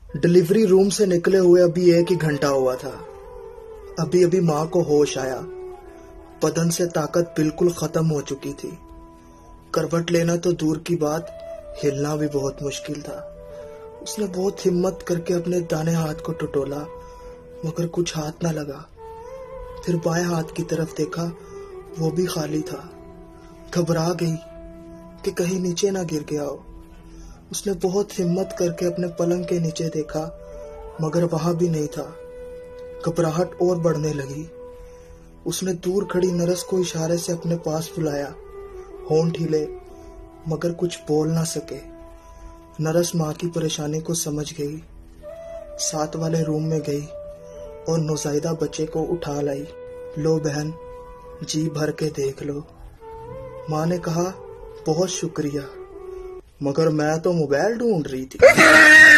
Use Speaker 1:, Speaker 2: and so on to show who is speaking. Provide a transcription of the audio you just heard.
Speaker 1: Delivery room से निकले हुए अभी 1 ही घंटा हुआ था। अभी अभी माँ को होश आया। बदन से ताकत बिल्कुल खत्म हो चुकी थी। करवट लेना तो दूर की बात, हिलना भी बहुत मुश्किल था। उसने बहुत हिम्मत करके अपने दाहिने हाथ को टटोला, मगर कुछ हाथ ना लगा। फिर बाएं हाथ की तरफ देखा, वो भी खाली था। घबरा गई कि कहीं नीचे ना गिर गया हो। उसने बहुत हिम्मत करके अपने पलंग के नीचे देखा, मगर वहां भी नहीं था। घबराहट और बढ़ने लगी। उसने दूर खड़ी नरस को इशारे से अपने पास बुलाया। होंठ हिले, मगर कुछ बोल ना सके। नरस माँ की परेशानी को समझ गई। साथ वाले रूम में गई और नौज़ायदा बच्चे को उठा लाई। लो बहन, जी भर के देख लो। माँ ने कहा, बहुत शुक्रिया, मगर मैं तो मोबाइल ढूंढ रही थी।